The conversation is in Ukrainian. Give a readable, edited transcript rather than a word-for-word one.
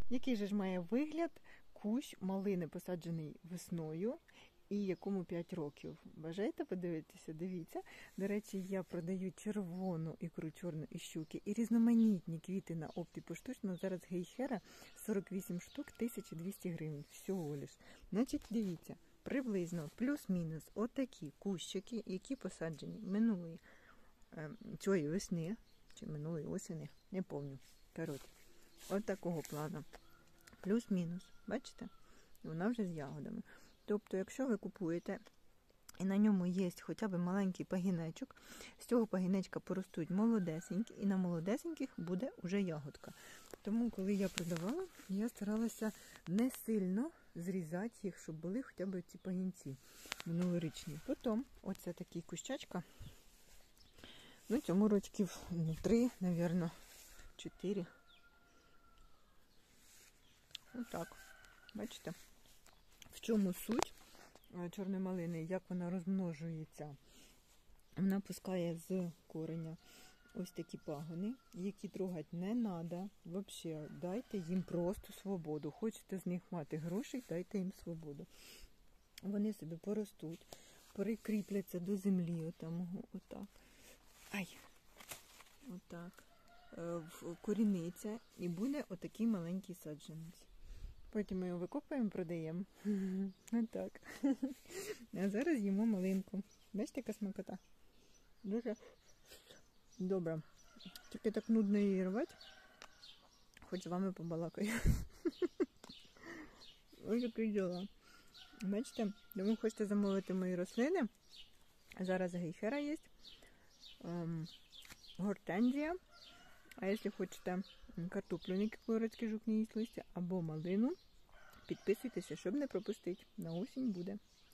Який же ж має вигляд кущ малини, посаджений весною, і якому 5 років? Бажаєте подивитися? Дивіться. До речі, я продаю червону ікру, чорну і щуки, і різноманітні квіти на опті поштучно. Зараз гейхера 48 штук, 1200 гривень. Всього лиш. Значить, дивіться, приблизно плюс-мінус отакі кущики, які посаджені минулої цієї весни, чи минулої осені, не пам'ятаю. Коротше, от такого плану. Плюс-мінус, бачите? Вона вже з ягодами. Тобто, якщо ви купуєте, і на ньому є хоча б маленький пагінечок, з цього пагінечка поростуть молодесенькі, і на молодесеньких буде вже ягодка. Тому, коли я продавала, я старалася не сильно зрізати їх, щоб були хоча б ці пагінці минулорічні. Потім, оце такий кущачка, ну, цьому рочків 3, мабуть, 4. Отак, бачите? В чому суть чорної малини, як вона розмножується? Вона пускає з кореня ось такі пагони, які трогати не треба. Взагалі, дайте їм просто свободу. Хочете з них мати гроші, дайте їм свободу. Вони собі поростуть, прикріпляться до землі, отак. Ай! Отак. Вкоріниться і буде отакий маленький саджанець. Потім ми його викопаємо, продаємо. Отак. А зараз їмо малинку. Бачите, яка смакота? Дуже добре. Тільки так нудно її рвати. Хоч з вами побалакаю. Ось такі діла. Бачите, ви хочете замовити мої рослини. Зараз гейхера є. Гортензія. А якщо хочете картоплю, який короткий жук не їсть листя, або малину, підписуйтеся, щоб не пропустити. На осінь буде.